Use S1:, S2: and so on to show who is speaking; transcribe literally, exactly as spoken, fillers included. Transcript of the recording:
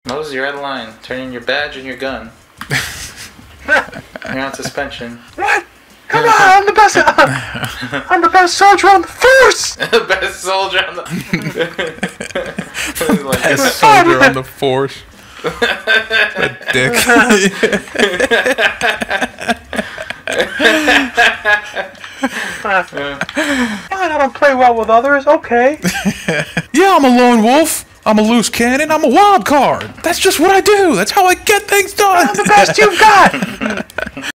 S1: Moses, you're out of line. Turn in your badge and your gun. You're on suspension.
S2: What? Come on, I'm the best. I'm, I'm the best soldier on the force.
S1: The best soldier on the. Like,
S3: best soldier on the force. That dick.
S2: I don't play well with others. Okay.
S3: Yeah, I'm a lone wolf. I'm a loose cannon. I'm a wild card. That's just what I do. That's how I get things done.
S2: I'm the best you've got.